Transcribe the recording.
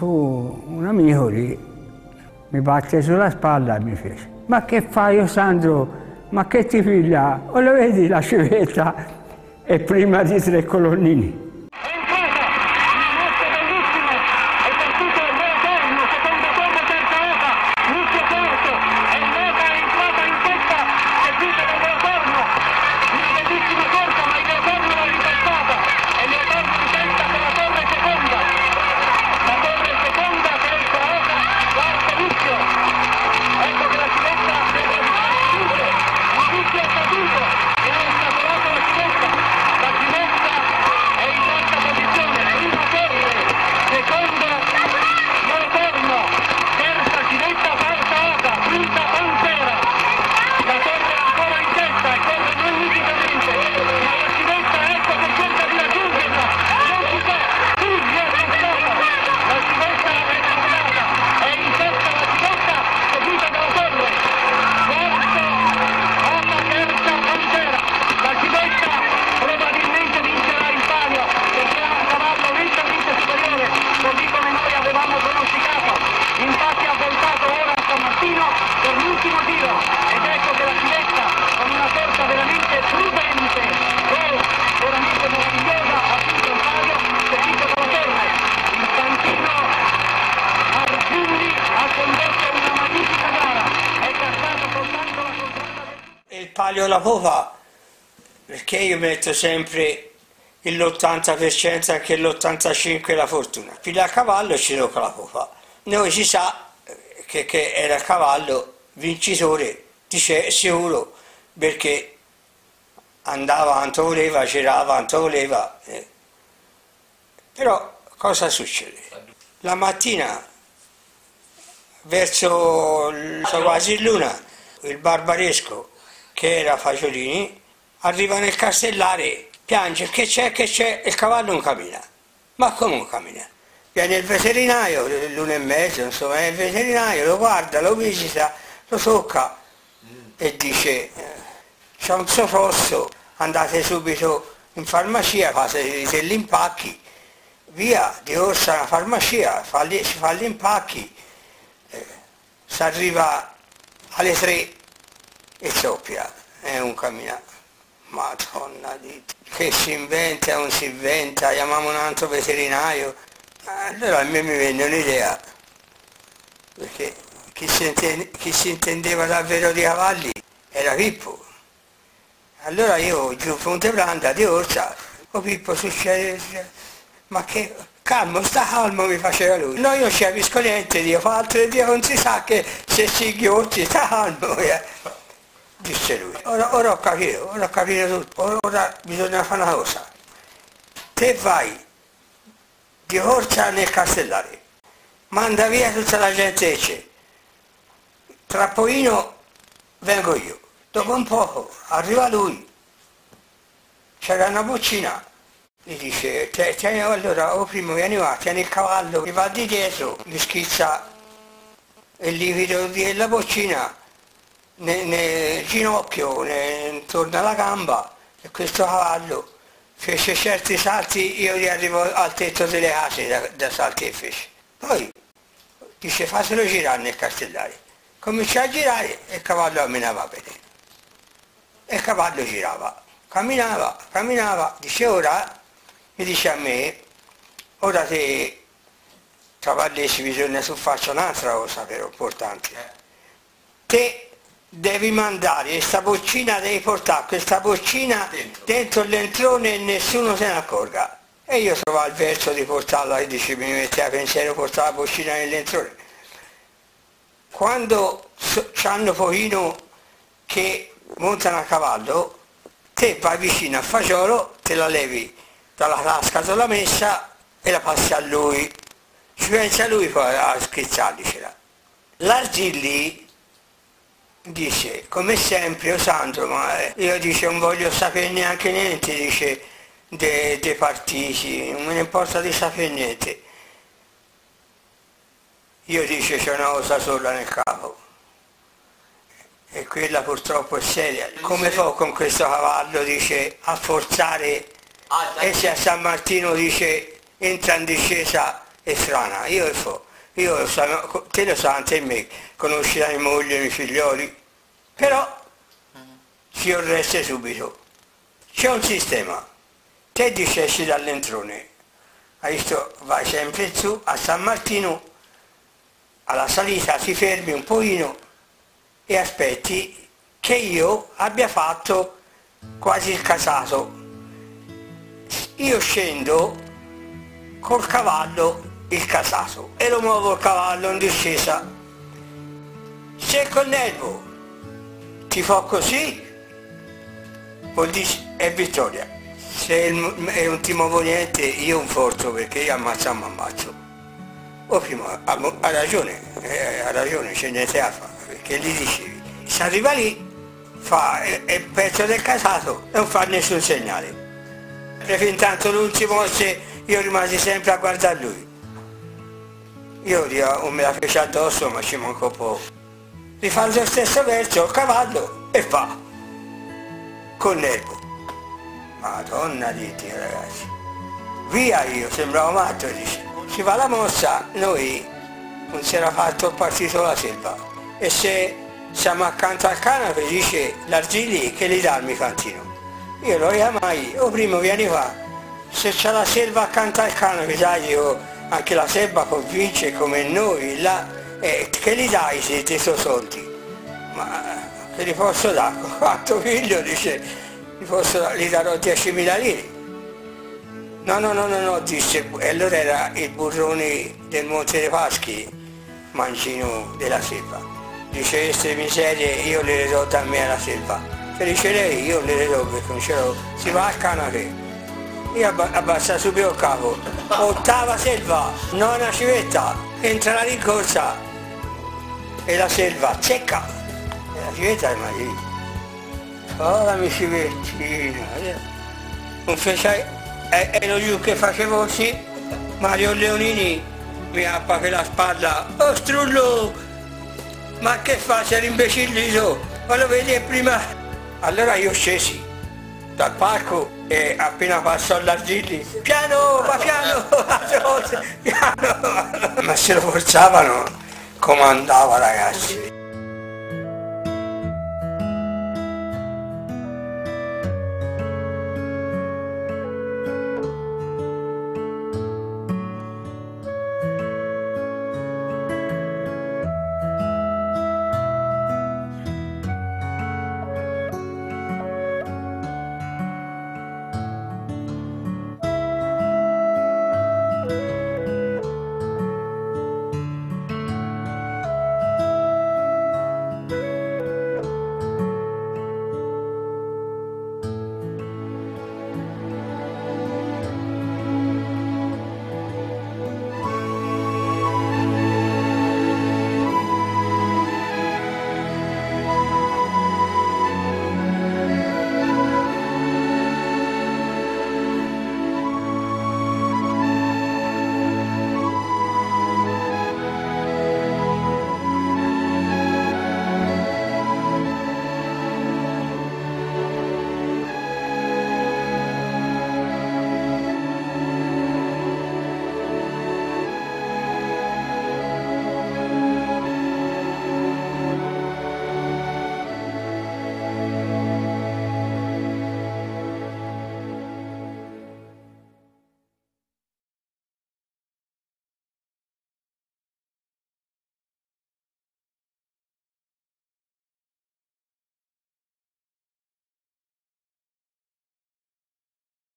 fu un amico lì, mi batte sulla spalla e mi fece: ma che fai, io Sandro? Ma che ti piglia? O lo vedi la civetta? E prima di 3 colonnini. Il palio alla popa, perché io metto sempre l'80% anche l'85% la fortuna. Piglia a cavallo e ci tocca la popa. Noi si sa che era il cavallo vincitore, dice sicuro, perché andava quanto voleva, girava quanto voleva. Però cosa succede? La mattina, verso quasi l'una, il barbaresco, che era Fagiolini, arriva nel castellare, piange: che c'è, il cavallo non cammina. Ma come non cammina? Viene il veterinario, l'1:30, insomma, il veterinario lo guarda, lo visita, lo tocca e dice: c'è un sofrosso, andate subito in farmacia, fate degli impacchi, via, di corsa alla farmacia, si fa gli impacchi, si arriva alle 3 e soppia, è un camminato. Madonna di Dio, che si inventa, non si inventa, chiamiamo un altro veterinario. Allora a me mi venne un'idea, perché chi si intendeva davvero di cavalli era Pippo. Allora io giù Fontebranda di corsa, Pippo succede, ma che calmo, sta calmo, mi faceva lui. No, io non ci capisco niente, Dio, fa altro Dio non si sa che se si ghiocci, sta calmo, disse lui. Ora ho capito tutto, ora bisogna fare una cosa. Te vai di corsa nel castellare, manda via tutta la gente che c'è, tra pochino vengo io. Dopo un poco arriva lui, c'era una boccina, gli dice: tieni, allora, primo vieni qua, tieni il cavallo, mi va di dietro, gli schizza il liquido della boccina nel ginocchio, intorno alla gamba, e questo cavallo fece certi salti, io gli arrivo al tetto delle case da salti che fece. Poi dice: fatelo girare nel castellare. Cominciò a girare e il cavallo camminava bene. E il cavallo girava, camminava, dice: ora, mi dice a me, ora te cavallessi bisogna fare un'altra cosa però importante. Te devi mandare questa boccina, devi portare questa boccina dentro l'entrone e nessuno se ne accorga. E io trovavo il verso di portarla, e dice: mi metteva pensiero portare la boccina nell'entrone. Quando c'hanno pochino che montano a cavallo, te vai vicino a fagiolo, te la levi dalla tasca della messa e la passi a lui. Ci pensa lui poi a schizzarlicela. L'Argilli dice: come sempre, Sandro, ma io dice non voglio sapere neanche niente, dice, dei partiti, non me ne importa di sapere niente. Io dice c'è una cosa sola nel capo, e quella purtroppo è seria. Come fa con questo cavallo, dice, a forzare, e se a San Martino, dice, entra in discesa e frana, te lo sa anche me, conosci la mia moglie, i miei figlioli, però si orreste subito. C'è un sistema, te discesci dall'entrone, hai visto, vai sempre su a San Martino, alla salita ti fermi un pochino e aspetti che io abbia fatto quasi il casato. Io scendo col cavallo il casato e lo muovo il cavallo in discesa. Se col nervo ti fa così, vuol dire è vittoria. Se non ti muovo niente, io un forzo, perché io ammazzo. O prima ha ragione, c'è niente da fare, perché gli dicevi, se arriva lì, fa il pezzo del casato e non fa nessun segnale. E fin tanto non si mosse, io rimasi sempre a guardare lui. Io non me la fece addosso, ma ci manco poco. Rifà lo stesso verso, il cavallo, e fa, col nervo. Madonna di Dio, ragazzi. Via io, sembravo matto, dice. Si fa la mossa, noi non si era fatto partito la selva. E se siamo accanto al canapè, dice l'Arzilli che gli dà il micantino. Io lo chiamai, o primo vieni qua, se c'è la selva accanto al canapè, sai, io, anche la selva può vincere come noi, là, che gli dai se ti sono soldi? Ma che gli posso dare? Quanto figlio, dice, gli darò 10.000 lire. No, disse, e allora era il burrone del Monte dei Paschi, mancino della selva. Dice, queste miserie io le do da me alla selva. Se dice lei, io le do perché non ce l'ho. Si va al canapè. Io abbassa subito il capo. Ottava selva, nona civetta, entra la rincorsa. E la selva, secca. E la civetta è mai. Oh, la mia civettina. Non fece... ero giù che facevo così, Mario Leonini mi appa per la spalla, oh Strullo, ma che fa, sei imbecillito, ma lo vedi prima? Allora io scesi dal palco e appena passò l'Arzilli, piano, ma piano, piano, ma se lo forzavano, come andava ragazzi.